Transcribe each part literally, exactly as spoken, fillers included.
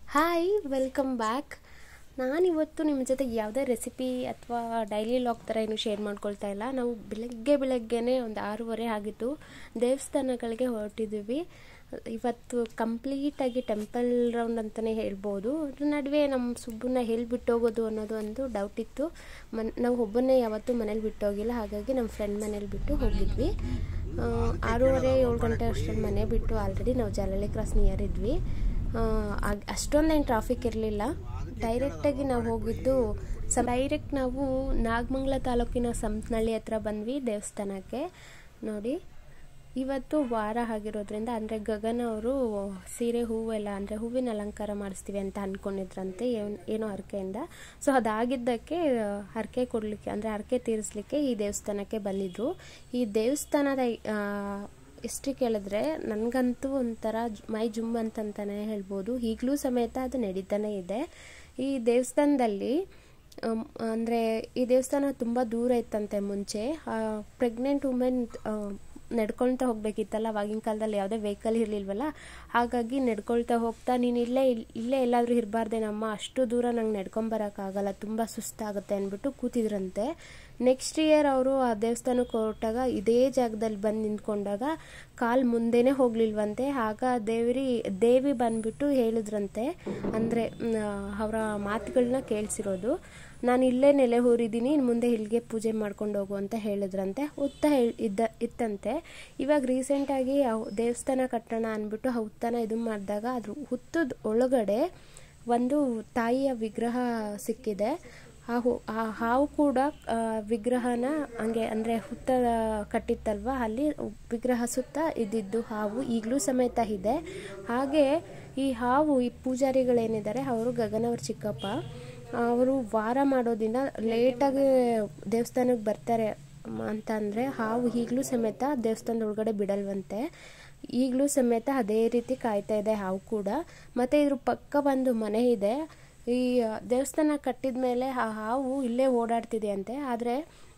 Hi, welcome back. ನಾನಿವತ್ತು ನಿಮ್ಮ ಜೊತೆ ಯಾವುದೇ ರೆಸಿಪಿ ಅಥವಾ ಡೈಲಿ ಲಾಗ್ ಥರ ಏನು ಶೇರ್ ಮಾಡ್ಕೊಳ್ತಾ ಇಲ್ಲ. ನಾವು ಬೆಳಗ್ಗೆ ಬೆಳಗ್ಗೆನೇ ಒಂದು ಆರೂವರೆ ಆಗಿತ್ತು ದೇವಸ್ಥಾನಗಳಿಗೆ ಹೊರಟಿದ್ದೀವಿ. ಇವತ್ತು ಕಂಪ್ಲೀಟಾಗಿ ಟೆಂಪಲ್ ರೌಂಡ್ ಅಂತಲೇ ಹೇಳ್ಬೋದು. ಅದ್ರ ನಡುವೆ ನಮ್ಮ ಸುಬ್ಬನ್ನ ಎಲ್ಲಿ ಬಿಟ್ಟೋಗೋದು ಅನ್ನೋದು ಒಂದು ಡೌಟ್ ಇತ್ತು. ಮನ್ ನಾವು ಒಬ್ಬನ್ನೇ ಯಾವತ್ತೂ ಮನೇಲಿ ಬಿಟ್ಟೋಗಿಲ್ಲ, ಹಾಗಾಗಿ ನಮ್ಮ ಫ್ರೆಂಡ್ ಮನೇಲಿ ಬಿಟ್ಟು ಹೋಗಿದ್ವಿ. ಆರೂವರೆ ಏಳು ಗಂಟೆ ಅಷ್ಟರಲ್ಲಿ ಮನೆ ಬಿಟ್ಟು ಆಲ್ರೆಡಿ ನಾವು ಜಾಲಹಳ್ಳಿ ಕ್ರಾಸ್ ನಿಯರ್ ಇದ್ವಿ. ಅಷ್ಟೊಂದೇನು ಟ್ರಾಫಿಕ್ ಇರಲಿಲ್ಲ. ಡೈರೆಕ್ಟಾಗಿ ನಾವು ಹೋಗಿದ್ದು ಸ ಡೈರೆಕ್ಟ್ ನಾವು ನಾಗಮಂಗಲ ತಾಲೂಕಿನ ಸಂಪನಹಳ್ಳಿ ಹತ್ರ ಬಂದ್ವಿ ದೇವಸ್ಥಾನಕ್ಕೆ. ನೋಡಿ, ಇವತ್ತು ವಾರ ಆಗಿರೋದ್ರಿಂದ ಅಂದರೆ ಗಗನ ಅವರು ಸೀರೆ ಹೂವೆಲ್ಲ ಅಂದರೆ ಹೂವಿನ ಅಲಂಕಾರ ಮಾಡಿಸ್ತೀವಿ ಅಂತ ಅಂದ್ಕೊಂಡಿದ್ರಂತೆ ಏನೋ ಹರಕೆಯಿಂದ. ಸೊ ಅದಾಗಿದ್ದಕ್ಕೆ ಹರಕೆ ಕೊಡಲಿಕ್ಕೆ ಅಂದರೆ ಹರಕೆ ತೀರಿಸ್ಲಿಕ್ಕೆ ಈ ದೇವಸ್ಥಾನಕ್ಕೆ ಬಂದಿದ್ರು. ಈ ದೇವಸ್ಥಾನದ ಹಿಸ್ಟ್ರಿ ಕೇಳಿದ್ರೆ ನನಗಂತೂ ಒಂಥರ ಮೈ ಜುಮ್ ಅಂತಂತಾನೆ ಹೇಳ್ಬೋದು. ಈಗಲೂ ಸಮೇತ ಅದು ನಡೀತಾನೆ ಇದೆ. ಈ ದೇವಸ್ಥಾನದಲ್ಲಿ ಅಂದರೆ ಈ ದೇವಸ್ಥಾನ ತುಂಬ ದೂರ ಇತ್ತಂತೆ ಮುಂಚೆ. ಪ್ರೆಗ್ನೆಂಟ್ ವುಮೆನ್ ನಡ್ಕೊಳ್ತಾ ಹೋಗ್ಬೇಕಿತ್ತಲ್ಲ, ಅವಾಗಿನ ಕಾಲದಲ್ಲಿ ಯಾವುದೇ ವೆಹಿಕಲ್ ಇರಲಿಲ್ವಲ್ಲ, ಹಾಗಾಗಿ ನಡ್ಕೊಳ್ತಾ ಹೋಗ್ತಾ ನೀನು ಇಲ್ಲೇ ಇಲ್ಲೇ ಎಲ್ಲಾದರೂ ಇರಬಾರ್ದೇನಮ್ಮ, ಅಷ್ಟು ದೂರ ನಂಗೆ ನಡ್ಕೊಂಬರೋಕ್ಕಾಗಲ್ಲ, ತುಂಬ ಸುಸ್ತಾಗುತ್ತೆ ಅಂದ್ಬಿಟ್ಟು ಕೂತಿದ್ರಂತೆ. ನೆಕ್ಸ್ಟ್ ಇಯರ್ ಅವರು ಆ ದೇವಸ್ಥಾನಕ್ಕೆ ಹೊರಟಾಗ ಇದೇ ಜಾಗದಲ್ಲಿ ಬಂದು ನಿಂತ್ಕೊಂಡಾಗ ಕಾಲು ಮುಂದೆನೇ ಹೋಗ್ಲಿಲ್ವಂತೆ. ಆಗ ದೇವ್ರಿ ದೇವಿ ಬಂದ್ಬಿಟ್ಟು ಹೇಳಿದ್ರಂತೆ, ಅಂದರೆ ಅವರ ಮಾತುಗಳನ್ನ ಕೇಳಿಸಿರೋದು, ನಾನು ಇಲ್ಲೇ ನೆಲೆ ಊರಿದ್ದೀನಿ, ಮುಂದೆ ಇಲ್ಲಿಗೆ ಪೂಜೆ ಮಾಡ್ಕೊಂಡು ಹೋಗು ಅಂತ ಹೇಳಿದ್ರಂತೆ. ಹುತ್ತ ಇದ್ದ ಇತ್ತಂತೆ. ಇವಾಗ ರೀಸೆಂಟಾಗಿ ದೇವಸ್ಥಾನ ಕಟ್ಟೋಣ ಅಂದ್ಬಿಟ್ಟು ಆ ಹುತ್ತನ ಇದು ಮಾಡಿದಾಗ ಅದ್ರ ಹುತ್ತದ ಒಳಗಡೆ ಒಂದು ತಾಯಿಯ ವಿಗ್ರಹ ಸಿಕ್ಕಿದೆ. ಆ ಹು ಆ ಹಾವು ಕೂಡ ವಿಗ್ರಹನ ಹಂಗೆ ಅಂದರೆ ಹುತ್ತ ಕಟ್ಟಿತ್ತಲ್ವ, ಅಲ್ಲಿ ವಿಗ್ರಹ ಸುತ್ತ ಇದ್ದಿದ್ದು ಹಾವು ಈಗಲೂ ಸಮೇತ ಇದೆ. ಹಾಗೆ ಈ ಹಾವು ಈ ಪೂಜಾರಿಗಳೇನಿದ್ದಾರೆ ಅವರು ಗಗನವ್ರ ಚಿಕ್ಕಪ್ಪ, ಅವರು ವಾರ ಮಾಡೋದಿನ ಲೇಟಾಗಿ ದೇವಸ್ಥಾನಕ್ಕೆ ಬರ್ತಾರೆ ಅಂತ ಅಂದರೆ ಹಾವು ಈಗಲೂ ಸಮೇತ ದೇವಸ್ಥಾನದ ಒಳಗಡೆ ಬಿಡಲ್ವಂತೆ. ಈಗಲೂ ಸಮೇತ ಅದೇ ರೀತಿ ಕಾಯ್ತಾ ಇದೆ ಹಾವು ಕೂಡ. ಮತ್ತು ಇದ್ರ ಪಕ್ಕ ಒಂದು ಮನೆ ಇದೆ. ಈ ದೇವಸ್ಥಾನ ಕಟ್ಟಿದ ಮೇಲೆ ಆ ಹಾವು ಇಲ್ಲೇ ಓಡಾಡ್ತಿದೆ ಅಂತೆ. ಆದರೆ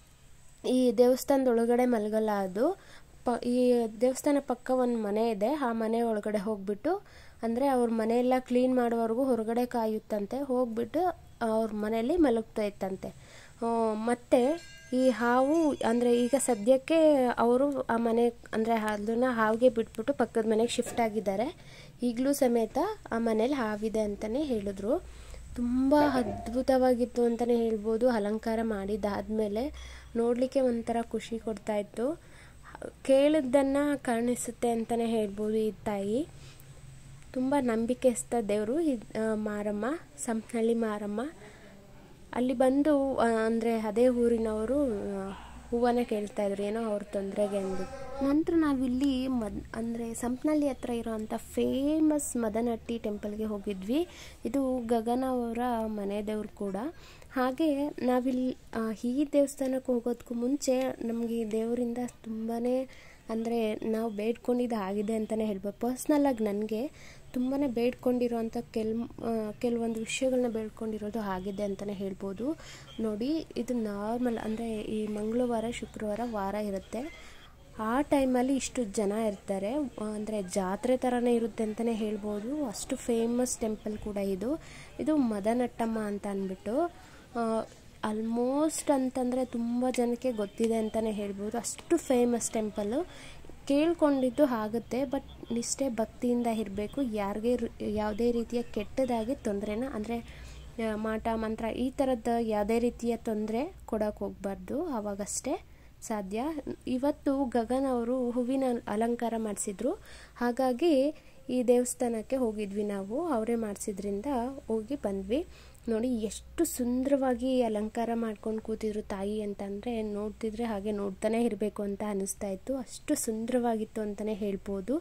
ಈ ದೇವಸ್ಥಾನದ ಒಳಗಡೆ ಮಲಗಲ್ಲ ಅದು. ಪ ಈ ದೇವಸ್ಥಾನ ಪಕ್ಕ ಒಂದು ಮನೆ ಇದೆ. ಆ ಮನೆ ಒಳಗಡೆ ಹೋಗ್ಬಿಟ್ಟು ಅಂದರೆ ಅವ್ರ ಮನೆಯೆಲ್ಲ ಕ್ಲೀನ್ ಮಾಡೋವರೆಗೂ ಹೊರಗಡೆ ಕಾಯುತ್ತಂತೆ. ಹೋಗ್ಬಿಟ್ಟು ಅವ್ರ ಮನೆಯಲ್ಲಿ ಮಲಗ್ತಾ ಇತ್ತಂತೆ. ಮತ್ತು ಈ ಹಾವು ಅಂದರೆ ಈಗ ಸದ್ಯಕ್ಕೆ ಅವರು ಆ ಮನೆ ಅಂದರೆ ಅದನ್ನು ಹಾವಿಗೆ ಬಿಟ್ಬಿಟ್ಟು ಪಕ್ಕದ ಮನೆಗೆ ಶಿಫ್ಟ್ ಆಗಿದ್ದಾರೆ. ಈಗಲೂ ಸಮೇತ ಆ ಮನೇಲಿ ಹಾವಿದೆ ಅಂತಲೇ ಹೇಳಿದ್ರು. ತುಂಬ ಅದ್ಭುತವಾಗಿತ್ತು ಅಂತಲೇ ಹೇಳ್ಬೋದು. ಅಲಂಕಾರ ಮಾಡಿದ್ದಾದಮೇಲೆ ನೋಡಲಿಕ್ಕೆ ಒಂಥರ ಖುಷಿ ಕೊಡ್ತಾಯಿತ್ತು. ಕೇಳಿದ್ದನ್ನು ಕಾಣಿಸುತ್ತೆ ಅಂತಲೇ ಹೇಳ್ಬೋದು. ಈ ತಾಯಿ ತುಂಬ ನಂಬಿಕೆಸ್ಥ ದೇವರು ಈ ಮಾರಮ್ಮ, ಸಂಪನಹಳ್ಳಿ ಮಾರಮ್ಮ. ಅಲ್ಲಿ ಬಂದು ಅಂದರೆ ಅದೇ ಊರಿನವರು ಹೂವನ್ನ ಕೇಳ್ತಾ ಇದ್ರು, ಏನೋ ಅವ್ರ ತೊಂದರೆಗೆ ಅಂದ್ಬಿಟ್ಟು. ನಂತರ ನಾವಿಲ್ಲಿ ಮದ್ ಅಂದರೆ ಸಂಪನಹಳ್ಳಿ ಹತ್ರ ಇರೋವಂಥ ಫೇಮಸ್ ಮದನಹಟ್ಟಿ ಟೆಂಪಲ್ಗೆ ಹೋಗಿದ್ವಿ. ಇದು ಗಗನ ಅವರ ಮನೆ ದೇವ್ರು ಕೂಡ. ಹಾಗೆ ನಾವಿಲ್ಲಿ ಈ ದೇವಸ್ಥಾನಕ್ಕೆ ಹೋಗೋದಕ್ಕೂ ಮುಂಚೆ ನಮಗೆ ಈ ದೇವರಿಂದ ತುಂಬಾ ಅಂದರೆ ನಾವು ಬೇಡ್ಕೊಂಡಿದ್ದು ಆಗಿದೆ ಅಂತಲೇ ಹೇಳ್ಬೋದು. ಪರ್ಸ್ನಲ್ಲಾಗಿ ನನಗೆ ತುಂಬಾ ಬೇಡ್ಕೊಂಡಿರೋವಂಥ ಕೆಲ್ ಕೆಲವೊಂದು ವಿಷಯಗಳನ್ನ ಬೇಡ್ಕೊಂಡಿರೋದು ಆಗಿದೆ ಅಂತಲೇ ಹೇಳ್ಬೋದು. ನೋಡಿ, ಇದು ನಾರ್ಮಲ್ ಅಂದರೆ ಈ ಮಂಗಳವಾರ ಶುಕ್ರವಾರ ವಾರ ಇರುತ್ತೆ. ಆ ಟೈಮಲ್ಲಿ ಇಷ್ಟು ಜನ ಇರ್ತಾರೆ, ಅಂದರೆ ಜಾತ್ರೆ ಥರನೇ ಇರುತ್ತೆ ಅಂತಲೇ ಹೇಳ್ಬೋದು. ಅಷ್ಟು ಫೇಮಸ್ ಟೆಂಪಲ್ ಕೂಡ ಇದು. ಇದು ಮದನಟ್ಟಮ್ಮ ಅಂತ ಅಂದ್ಬಿಟ್ಟು ಆಲ್ಮೋಸ್ಟ್ ಅಂತಂದರೆ ತುಂಬ ಜನಕ್ಕೆ ಗೊತ್ತಿದೆ ಅಂತಲೇ ಹೇಳ್ಬೋದು. ಅಷ್ಟು ಫೇಮಸ್ ಟೆಂಪಲ್ಲು. ಕೇಳ್ಕೊಂಡಿದ್ದು ಆಗುತ್ತೆ, ಬಟ್ ನಿಷ್ಠೆ ಭಕ್ತಿಯಿಂದ ಇರಬೇಕು. ಯಾರಿಗೆ ಯಾವುದೇ ರೀತಿಯ ಕೆಟ್ಟದಾಗಿ ತೊಂದರೆನ ಅಂದರೆ ಮಾಟ ಮಂತ್ರ ಈ ಥರದ್ದು ಯಾವುದೇ ರೀತಿಯ ತೊಂದರೆ ಕೊಡೋಕೆ ಹೋಗಬಾರ್ದು, ಆವಾಗಷ್ಟೇ ಸಾಧ್ಯ. ಇವತ್ತು ಗಗನ್ ಅವರು ಹೂವಿನ ಅಲಂಕಾರ ಮಾಡಿಸಿದ್ರು, ಹಾಗಾಗಿ ಈ ದೇವಸ್ಥಾನಕ್ಕೆ ಹೋಗಿದ್ವಿ ನಾವು. ಅವರೇ ಮಾಡಿಸಿದ್ರಿಂದ ಹೋಗಿ ಬಂದ್ವಿ. ನೋಡಿ ಎಷ್ಟು ಸುಂದರವಾಗಿ ಅಲಂಕಾರ ಮಾಡ್ಕೊಂಡು ಕೂತಿದ್ರು ತಾಯಿ ಅಂತಂದರೆ ನೋಡ್ತಿದ್ರೆ ಹಾಗೆ ನೋಡ್ತಾನೆ ಇರಬೇಕು ಅಂತ ಅನ್ನಿಸ್ತಾ ಇತ್ತು. ಅಷ್ಟು ಸುಂದರವಾಗಿತ್ತು ಅಂತಲೇ ಹೇಳ್ಬೋದು.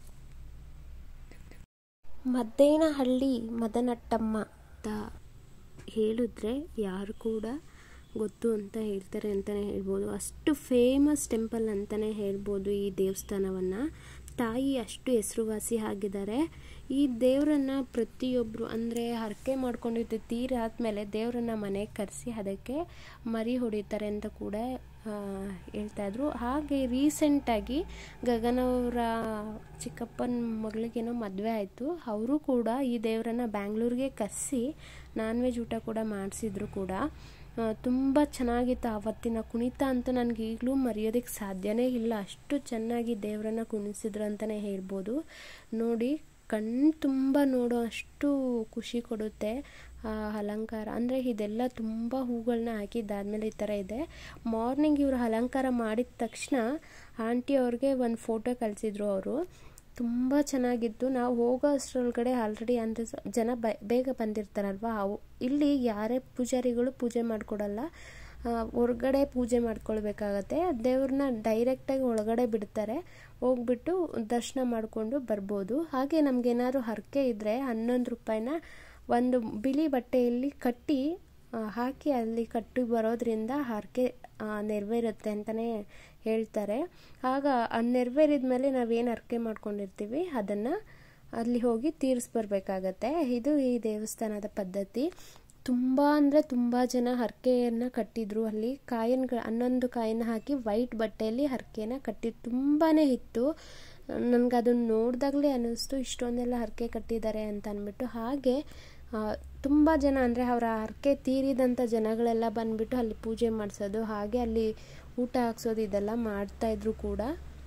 ಮದ್ದೇನಹಳ್ಳಿ ಮದನಟ್ಟಮ್ಮ ಅಂತ ಹೇಳಿದ್ರೆ ಯಾರು ಕೂಡ ಗೊತ್ತು ಅಂತ ಹೇಳ್ತಾರೆ ಅಂತಲೇ ಹೇಳ್ಬೋದು. ಅಷ್ಟು ಫೇಮಸ್ ಟೆಂಪಲ್ ಅಂತಲೇ ಹೇಳ್ಬೋದು ಈ ದೇವಸ್ಥಾನವನ್ನು. ತಾಯಿ ಅಷ್ಟು ಹೆಸರುವಾಸಿ ಆಗಿದ್ದಾರೆ. ಈ ದೇವರನ್ನು ಪ್ರತಿಯೊಬ್ಬರು ಅಂದರೆ ಹರಕೆ ಮಾಡ್ಕೊಂಡಿದ್ದು ತೀರಾದ್ಮೇಲೆ ದೇವರನ್ನ ಮನೆಗೆ ಕರೆಸಿ ಅದಕ್ಕೆ ಮರಿ ಹೊಡಿತಾರೆ ಅಂತ ಕೂಡ ಹೇಳ್ತಾಯಿದ್ರು. ಹಾಗೆ ರೀಸೆಂಟಾಗಿ ಗಗನ್ ಅವರ ಚಿಕ್ಕಪ್ಪನ ಮಗಳಿಗೇನೋ ಮದುವೆ ಆಯಿತು. ಅವರು ಕೂಡ ಈ ದೇವರನ್ನು ಬ್ಯಾಂಗ್ಳೂರಿಗೆ ಕರೆಸಿ ನಾನ್ ವೆಜ್ ಊಟ ಕೂಡ ಮಾಡಿಸಿದ್ರು ಕೂಡ. ತುಂಬ ಚೆನ್ನಾಗಿತ್ತು ಆವತ್ತಿನ ಕುಣಿತ ಅಂತೂ ನನಗೆ ಈಗಲೂ ಮರೆಯೋದಕ್ಕೆ ಸಾಧ್ಯನೇ ಇಲ್ಲ. ಅಷ್ಟು ಚೆನ್ನಾಗಿ ದೇವರನ್ನು ಕುಣಿಸಿದ್ರು ಅಂತಲೇ ಹೇಳ್ಬೋದು. ನೋಡಿ, ಕಣ್ಣು ತುಂಬ ನೋಡೋ ಅಷ್ಟು ಖುಷಿ ಕೊಡುತ್ತೆ ಆ ಅಲಂಕಾರ. ಅಂದರೆ ಇದೆಲ್ಲ ತುಂಬ ಹೂಗಳನ್ನ ಹಾಕಿದ್ದಾದ್ಮೇಲೆ ಈ ಥರ ಇದೆ. ಮಾರ್ನಿಂಗ್ ಇವರು ಅಲಂಕಾರ ಮಾಡಿದ ತಕ್ಷಣ ಆಂಟಿ ಅವ್ರಿಗೆ ಒಂದು ಫೋಟೋ ಕಳಿಸಿದ್ರು ಅವರು. ತುಂಬ ಚೆನ್ನಾಗಿತ್ತು. ನಾವು ಹೋಗೋ ಅಷ್ಟರೊಳಗಡೆ ಆಲ್ರೆಡಿ ಅಂದರೆ ಜನ ಬ ಬೇಗ ಬಂದಿರ್ತಾರಲ್ವ. ಅವು ಇಲ್ಲಿ ಯಾರೇ ಪೂಜಾರಿಗಳು ಪೂಜೆ ಮಾಡಿಕೊಡಲ್ಲ, ಹೊರಗಡೆ ಪೂಜೆ ಮಾಡ್ಕೊಳ್ಬೇಕಾಗತ್ತೆ. ದೇವ್ರನ್ನ ಡೈರೆಕ್ಟಾಗಿ ಒಳಗಡೆ ಬಿಡ್ತಾರೆ, ಹೋಗ್ಬಿಟ್ಟು ದರ್ಶನ ಮಾಡಿಕೊಂಡು ಬರ್ಬೋದು. ಹಾಗೆ ನಮಗೇನಾದ್ರು ಹರಕೆ ಇದ್ದರೆ ಹನ್ನೊಂದು ರೂಪಾಯಿನ ಒಂದು ಬಿಳಿ ಬಟ್ಟೆಯಲ್ಲಿ ಕಟ್ಟಿ ಹಾಕಿ ಅಲ್ಲಿ ಕಟ್ಟಿ ಬರೋದ್ರಿಂದ ಹರಕೆ ನೆರವೇರುತ್ತೆ ಅಂತಲೇ ಹೇಳ್ತಾರೆ. ಆಗ ನೆರವೇರಿದ ಮೇಲೆ ನಾವೇನು ಹರಕೆ ಮಾಡ್ಕೊಂಡಿರ್ತೀವಿ ಅದನ್ನು ಅಲ್ಲಿ ಹೋಗಿ ತೀರಿಸ್ಬರ್ಬೇಕಾಗತ್ತೆ. ಇದು ಈ ದೇವಸ್ಥಾನದ ಪದ್ಧತಿ. ತುಂಬ ಅಂದರೆ ತುಂಬ ಜನ ಹರಕೆಯನ್ನು ಕಟ್ಟಿದ್ರು. ಅಲ್ಲಿ ಕಾಯಿನ್ಗಳು ಹನ್ನೊಂದು ಕಾಯಿನ ಹಾಕಿ ವೈಟ್ ಬಟ್ಟೆಯಲ್ಲಿ ಹರಕೆನ ಕಟ್ಟಿ ತುಂಬಾ ಇತ್ತು. ನನಗೆ ಅದನ್ನು ನೋಡಿದಾಗಲೇ ಅನ್ನಿಸ್ತು ಇಷ್ಟೊಂದೆಲ್ಲ ಹರಕೆ ಕಟ್ಟಿದ್ದಾರೆ ಅಂತ ಅಂದ್ಬಿಟ್ಟು. ಹಾಗೆ ತುಂಬ ಜನ ಅಂದರೆ ಅವರ ಹರಕೆ ತೀರಿದಂಥ ಜನಗಳೆಲ್ಲ ಬಂದುಬಿಟ್ಟು ಅಲ್ಲಿ ಪೂಜೆ ಮಾಡಿಸೋದು, ಹಾಗೆ ಅಲ್ಲಿ ಊಟ ಹಾಕ್ಸೋದು ಇದೆಲ್ಲ ಮಾಡ್ತಾಯಿದ್ರು ಕೂಡ.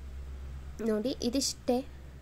ನೋಡಿ, ಇದಿಷ್ಟೇ.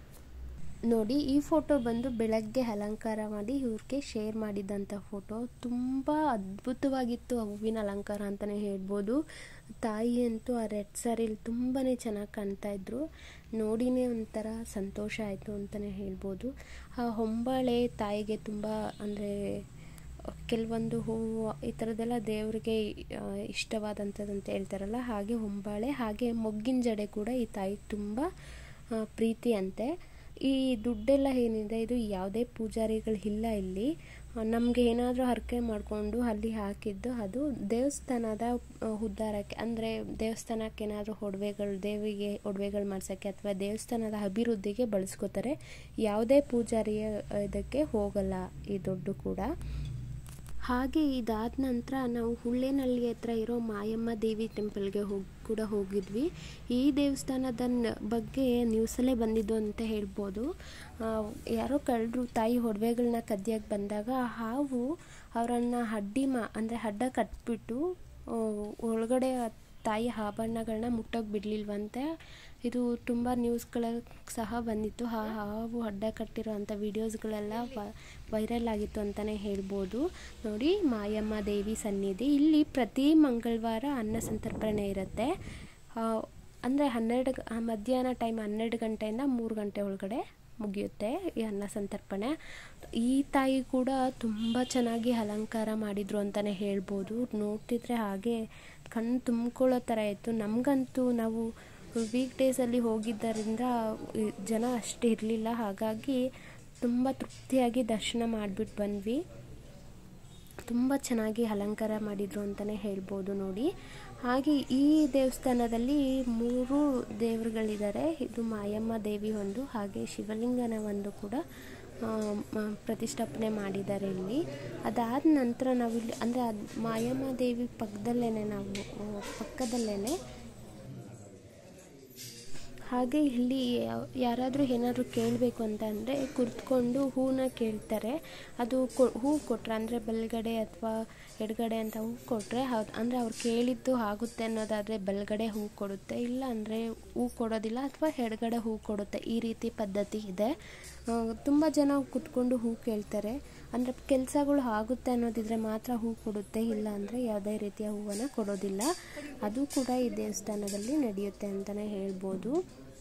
ನೋಡಿ, ಈ ಫೋಟೋ ಬಂದು ಬೆಳಗ್ಗೆ ಅಲಂಕಾರ ಮಾಡಿ ಇವ್ರಿಗೆ ಶೇರ್ ಮಾಡಿದ್ದಂಥ ಫೋಟೋ. ತುಂಬ ಅದ್ಭುತವಾಗಿತ್ತು ಹೂವಿನ ಅಲಂಕಾರ ಅಂತಲೇ ಹೇಳ್ಬೋದು. ತಾಯಿ ಅಂತೂ ಆ ರೆಡ್ ಸ್ಯಾರಿಲಿ ತುಂಬಾ ಚೆನ್ನಾಗಿ ಕಾಣ್ತಾಯಿದ್ರು. ನೋಡಿನೇ ಒಂಥರ ಸಂತೋಷ ಆಯಿತು ಅಂತಲೇ ಹೇಳ್ಬೋದು. ಆ ಹೊಂಬಾಳೆ ತಾಯಿಗೆ ತುಂಬ ಅಂದರೆ ಕೆಲವೊಂದು ಹೂವು ಈ ಥರದ್ದೆಲ್ಲ ದೇವರಿಗೆ ಇಷ್ಟವಾದಂಥದ್ದು ಅಂತ ಹೇಳ್ತಾರಲ್ಲ, ಹಾಗೆ ಹೊಂಬಾಳೆ ಹಾಗೆ ಮೊಗ್ಗಿನ ಜಡೆ ಕೂಡ ಈ ತಾಯಿಗೆ ತುಂಬ ಪ್ರೀತಿ ಅಂತೆ. ಈ ದುಡ್ಡೆಲ್ಲ ಏನಿದೆ ಇದು ಯಾವುದೇ ಪೂಜಾರಿಗಳಿಲ್ಲ ಇಲ್ಲಿ. ನಮಗೆ ಏನಾದರೂ ಹರಕೆ ಮಾಡಿಕೊಂಡು ಅಲ್ಲಿ ಹಾಕಿದ್ದು ಅದು ದೇವಸ್ಥಾನದ ಉದ್ಧಾರಕ್ಕೆ, ಅಂದರೆ ದೇವಸ್ಥಾನಕ್ಕೆ ಏನಾದರೂ ಒಡವೆಗಳು ದೇವಿಗೆ ಒಡವೆಗಳು ಮಾಡ್ಸೋಕ್ಕೆ ಅಥವಾ ದೇವಸ್ಥಾನದ ಅಭಿವೃದ್ಧಿಗೆ ಬಳಸ್ಕೋತಾರೆ. ಯಾವುದೇ ಪೂಜಾರಿಯ ಇದಕ್ಕೆ ಹೋಗಲ್ಲ ಈ ದುಡ್ಡು ಕೂಡ. ಹಾಗೆ ಇದಾದ ನಂತರ ನಾವು ಹುಳ್ಳೇನಹಳ್ಳಿ ಹತ್ರ ಇರೋ ಮಾಯಮ್ಮ ದೇವಿ ಟೆಂಪಲ್ಗೆ ಹೋಗಿ ಕೂಡ ಹೋಗಿದ್ವಿ. ಈ ದೇವಸ್ಥಾನದ ಬಗ್ಗೆ ನ್ಯೂಸಲ್ಲೇ ಬಂದಿದ್ದು ಅಂತ ಹೇಳ್ಬೋದು. ಯಾರೋ ಕಳ್ಳರು ತಾಯಿ ಒಡವೆಗಳನ್ನ ಕದಿಯಕ್ಕೆ ಬಂದಾಗ ಹಾವು ಅವರನ್ನು ಅಡ್ಡಿ ಮಾ ಅಂದರೆ ಅಡ್ಡ ಕಟ್ಬಿಟ್ಟು ಒಳಗಡೆ ತಾಯಿ ಆಭರಣಗಳನ್ನ ಮುಟ್ಟೋಕೆ ಬಿಡಲಿಲ್ವಂತೆ. ಇದು ತುಂಬ ನ್ಯೂಸ್ಗಳಲ್ಲಿ ಸಹ ಬಂದಿತ್ತು. ಆ ಹಾವು ಅಡ್ಡ ಕಟ್ಟಿರೋ ಅಂಥ ವೀಡಿಯೋಸ್ಗಳೆಲ್ಲ ವೈರಲ್ ಆಗಿತ್ತು ಅಂತಲೇ ಹೇಳ್ಬೋದು. ನೋಡಿ, ಮಾಯಮ್ಮ ದೇವಿ ಸನ್ನಿಧಿ. ಇಲ್ಲಿ ಪ್ರತಿ ಮಂಗಳವಾರ ಅನ್ನ ಸಂತರ್ಪಣೆ ಇರುತ್ತೆ. ಅಂದರೆ ಹನ್ನೆರಡು ಮಧ್ಯಾಹ್ನ ಟೈಮ್ ಹನ್ನೆರಡು ಗಂಟೆಯಿಂದ ಮೂರು ಗಂಟೆ ಒಳಗಡೆ ಮುಗಿಯುತ್ತೆ ಈ ಅನ್ನ ಸಂತರ್ಪಣೆ. ಈ ತಾಯಿ ಕೂಡ ತುಂಬ ಚೆನ್ನಾಗಿ ಅಲಂಕಾರ ಮಾಡಿದರು ಅಂತಲೇ ಹೇಳ್ಬೋದು. ನೋಡ್ತಿದ್ರೆ ಹಾಗೆ ಕಣ್ಣು ತುಂಬಿಕೊಳ್ಳೋ ಥರ ಇತ್ತು. ನಮಗಂತೂ ನಾವು ವೀಕ್ ಡೇಸಲ್ಲಿ ಹೋಗಿದ್ದರಿಂದ ಜನ ಅಷ್ಟು ಇರಲಿಲ್ಲ, ಹಾಗಾಗಿ ತುಂಬ ತೃಪ್ತಿಯಾಗಿ ದರ್ಶನ ಮಾಡಿಬಿಟ್ಟು ಬಂದ್ವಿ. ತುಂಬ ಚೆನ್ನಾಗಿ ಅಲಂಕಾರ ಮಾಡಿದರು ಅಂತಲೇ ಹೇಳ್ಬೋದು. ನೋಡಿ, ಹಾಗೆ ಈ ದೇವಸ್ಥಾನದಲ್ಲಿ ಮೂರು ದೇವರುಗಳಿದ್ದಾರೆ. ಇದು ಮಾಯಮ್ಮ ದೇವಿ ಒಂದು, ಹಾಗೆ ಶಿವಲಿಂಗನ ಒಂದು ಕೂಡ ಪ್ರತಿಷ್ಠಾಪನೆ ಮಾಡಿದ್ದಾರೆ ಇಲ್ಲಿ. ಅದಾದ ನಂತರ ನಾವಿಲ್ಲಿ ಅಂದರೆ ಅದು ಮಾಯಮ್ಮ ದೇವಿ ಪಕ್ಕದಲ್ಲೇ ನಾವು ಪಕ್ಕದಲ್ಲೇ ಹಾಗೆ ಇಲ್ಲಿ ಯಾರಾದರೂ ಏನಾದರೂ ಕೇಳಬೇಕು ಅಂತ ಅಂದರೆ ಕುಳಿತುಕೊಂಡು ಹೂನ ಕೇಳ್ತಾರೆ. ಅದು ಕೊ ಹೂ ಕೊಟ್ಟರೆ ಅಂದರೆ ಬಲಗಡೆ ಅಥವಾ ಎಡಗಡೆ ಅಂತ ಹೂ ಕೊಟ್ಟರೆ ಹೌದು ಅಂದರೆ ಅವ್ರು ಕೇಳಿದ್ದು ಆಗುತ್ತೆ ಅನ್ನೋದಾದರೆ ಬಲಗಡೆ ಹೂ ಕೊಡುತ್ತೆ, ಇಲ್ಲ ಅಂದರೆ ಹೂ ಕೊಡೋದಿಲ್ಲ ಅಥವಾ ಎಡಗಡೆ ಹೂ ಕೊಡುತ್ತೆ. ಈ ರೀತಿ ಪದ್ಧತಿ ಇದೆ. ತುಂಬ ಜನ ಕುತ್ಕೊಂಡು ಹೂ ಕೇಳ್ತಾರೆ. ಅಂದರೆ ಕೆಲಸಗಳು ಆಗುತ್ತೆ ಅನ್ನೋದಿದ್ರೆ ಮಾತ್ರ ಹೂ ಕೊಡುತ್ತೆ, ಇಲ್ಲ ಅಂದರೆ ಯಾವುದೇ ರೀತಿಯ ಹೂವನ್ನು ಕೊಡೋದಿಲ್ಲ. ಅದು ಕೂಡ ಈ ದೇವಸ್ಥಾನದಲ್ಲಿ ನಡೆಯುತ್ತೆ ಅಂತಲೇ ಹೇಳ್ಬೋದು.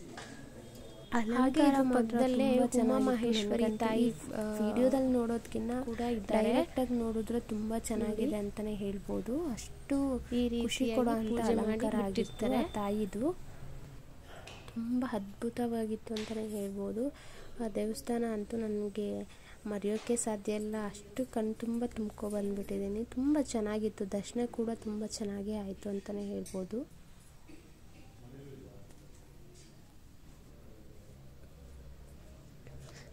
ಹಾಗೆ ಪಕ್ಕದಲ್ಲೇ ಉಮಾ ಮಹೇಶ್ವರಿ ತಾಯಿ ವಿಡಿಯೋದಲ್ಲಿ ನೋಡೋದಕ್ಕಿಂತ ಕೂಡ ಡೈರೆಕ್ಟಾಗಿ ನೋಡಿದ್ರೆ ತುಂಬ ಚೆನ್ನಾಗಿದೆ ಅಂತಲೇ ಹೇಳ್ಬೋದು. ಅಷ್ಟು ಈ ಖುಷಿ ಕೊಡೋ ಅಂತ ಅಲಂಕಾರ ಆಗಿರ್ತಾರೆ ತಾಯಿದು. ತುಂಬ ಅದ್ಭುತವಾಗಿತ್ತು ಅಂತಲೇ ಹೇಳ್ಬೋದು. ಆ ದೇವಸ್ಥಾನ ಅಂತೂ ನನಗೆ ಮರೆಯೋಕ್ಕೆ ಸಾಧ್ಯ ಇಲ್ಲ. ಅಷ್ಟು ಕಣ್ಣು ತುಂಬ ತುಂಬ್ಕೊ ಬಂದುಬಿಟ್ಟಿದ್ದೀನಿ. ತುಂಬ ಚೆನ್ನಾಗಿತ್ತು. ದರ್ಶನ ಕೂಡ ತುಂಬ ಚೆನ್ನಾಗೇ ಆಯಿತು ಅಂತಲೇ ಹೇಳ್ಬೋದು.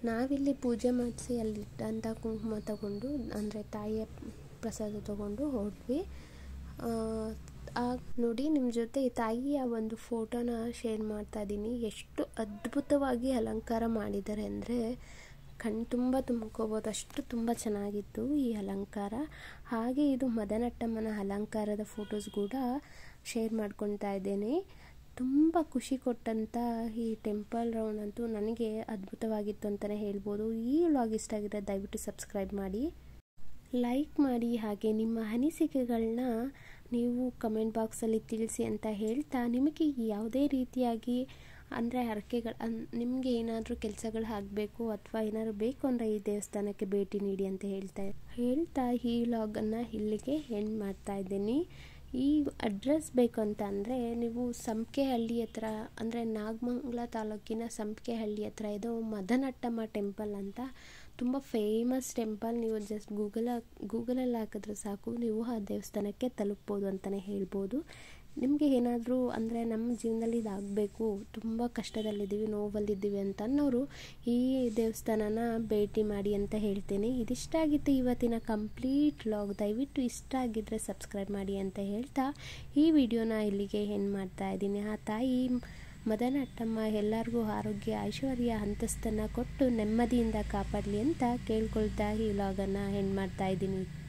ನಾವಿಲ್ಲಿ ಪೂಜೆ ಮಾಡಿಸಿ ಅಲ್ಲಿ ಇಟ್ಟಂಥ ಕುಂಕುಮ ತಗೊಂಡು ಅಂದರೆ ತಾಯಿಯ ಪ್ರಸಾದ ತಗೊಂಡು ಹೊರಟ್ವಿ. ಆಗ ನೋಡಿ ನಿಮ್ಮ ಜೊತೆ ತಾಯಿಯ ಒಂದು ಫೋಟೋನ ಶೇರ್ ಮಾಡ್ತಾ ಇದ್ದೀನಿ. ಎಷ್ಟು ಅದ್ಭುತವಾಗಿ ಅಲಂಕಾರ ಮಾಡಿದ್ದಾರೆ ಅಂದರೆ ಕಣ್ಣು ತುಂಬ ತುಂಬ್ಕೋಬೋದು, ಅಷ್ಟು ತುಂಬ ಚೆನ್ನಾಗಿತ್ತು ಈ ಅಲಂಕಾರ. ಹಾಗೆ ಇದು ಮದನಟ್ಟಮ್ಮನ ಅಲಂಕಾರದ ಫೋಟೋಸ್ ಕೂಡ ಶೇರ್ ಮಾಡ್ಕೊತಾ ಇದ್ದೇನೆ. ತುಂಬ ಖುಷಿ ಕೊಟ್ಟಂಥ ಈ ಟೆಂಪಲ್ ರೌಂಡ್ ಅಂತೂ ನನಗೆ ಅದ್ಭುತವಾಗಿತ್ತು ಅಂತಲೇ ಹೇಳ್ಬೋದು. ಈ ವ್ಲಾಗ್ ಇಷ್ಟ ಆಗಿದ್ರೆ ದಯವಿಟ್ಟು ಸಬ್ಸ್ಕ್ರೈಬ್ ಮಾಡಿ, ಲೈಕ್ ಮಾಡಿ, ಹಾಗೆ ನಿಮ್ಮ ಅನಿಸಿಕೆಗಳನ್ನ ನೀವು ಕಮೆಂಟ್ ಬಾಕ್ಸಲ್ಲಿ ತಿಳಿಸಿ ಅಂತ ಹೇಳ್ತಾ, ನಿಮಗೆ ಯಾವುದೇ ರೀತಿಯಾಗಿ ಅಂದರೆ ಹರಕೆಗಳು ಅನ್ ನಿಮಗೆ ಏನಾದರೂ ಕೆಲಸಗಳು ಆಗಬೇಕು ಅಥವಾ ಏನಾದರೂ ಬೇಕು ಅಂದರೆ ಈ ದೇವಸ್ಥಾನಕ್ಕೆ ಭೇಟಿ ನೀಡಿ ಅಂತ ಹೇಳ್ತಾ ಹೇಳ್ತಾ ಈ ವ್ಲಾಗನ್ನು ಇಲ್ಲಿಗೆ ಎಂಡ್ ಮಾಡ್ತಾ ಇದ್ದೀನಿ. ಈ ಅಡ್ರೆಸ್ ಬೇಕು ಅಂತ ಅಂದರೆ ನೀವು ಸಂಪಿಗೆಹಳ್ಳಿ ಹತ್ರ ಅಂದರೆ ನಾಗಮಂಗಲ ತಾಲೂಕಿನ ಸಂಪಿಗೆಹಳ್ಳಿ ಹತ್ರ ಇದು ಮದನಟ್ಟಮ್ಮ ಟೆಂಪಲ್ ಅಂತ ತುಂಬ ಫೇಮಸ್ ಟೆಂಪಲ್. ನೀವು ಜಸ್ಟ್ ಗೂಗಲ ಗೂಗಲಲ್ಲಿ ಹಾಕಿದ್ರೆ ಸಾಕು, ನೀವು ಆ ದೇವಸ್ಥಾನಕ್ಕೆ ತಲುಪ್ಬೋದು ಅಂತಲೇ ಹೇಳ್ಬೋದು. ನಿಮಗೆ ಏನಾದರೂ ಅಂದರೆ ನಮ್ಮ ಜೀವನದಲ್ಲಿ ಇದಾಗಬೇಕು, ತುಂಬ ಕಷ್ಟದಲ್ಲಿದ್ದೀವಿ, ನೋವಲ್ಲಿದ್ದೀವಿ ಅಂತ ಅನ್ನೋರು ಈ ದೇವಸ್ಥಾನನ ಭೇಟಿ ಮಾಡಿ ಅಂತ ಹೇಳ್ತೇನೆ. ಇದಿಷ್ಟ ಆಗಿತ್ತು ಇವತ್ತಿನ ಕಂಪ್ಲೀಟ್ ವ್ಲಾಗ್. ದಯವಿಟ್ಟು ಇಷ್ಟ ಆಗಿದ್ದರೆ ಸಬ್ಸ್ಕ್ರೈಬ್ ಮಾಡಿ ಅಂತ ಹೇಳ್ತಾ ಈ ವಿಡಿಯೋನ ಇಲ್ಲಿಗೆ ಎಂಡ್ ಮಾಡ್ತಾ ಇದ್ದೀನಿ. ಆ ತಾಯಿ ಮದನಟ್ಟಮ್ಮ ಎಲ್ಲರಿಗೂ ಆರೋಗ್ಯ ಐಶ್ವರ್ಯ ಅಂತಸ್ತನ್ನು ಕೊಟ್ಟು ನೆಮ್ಮದಿಯಿಂದ ಕಾಪಾಡಲಿ ಅಂತ ಕೇಳ್ಕೊಳ್ತಾ ಈ ವ್ಲಾಗನ್ನು ಎಂಡ್ ಮಾಡ್ತಾ ಇದ್ದೀನಿ.